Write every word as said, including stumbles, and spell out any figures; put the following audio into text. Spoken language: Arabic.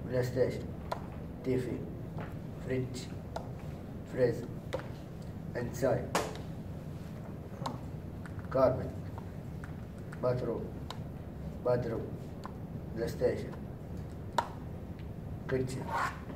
بلاي ستيشن، تي في، فريج، فريزر، انسايد، كاربت، باتروم، بادروم، بلاي ستيشن، كيتشن.